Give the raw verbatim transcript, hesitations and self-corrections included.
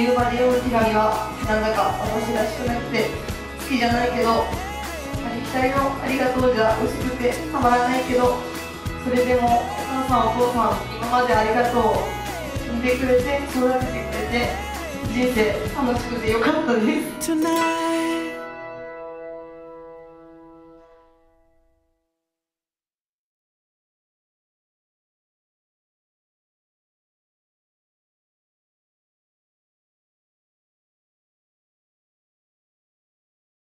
いう場で読む手紙はなんだか私らしくなくて好きじゃないけど、ありきたりのありがとうじゃ薄くてたまらないけど、それでもお母さんお父さん今までありがとう。産んでくれて育ててくれて人生楽しくてよかったです。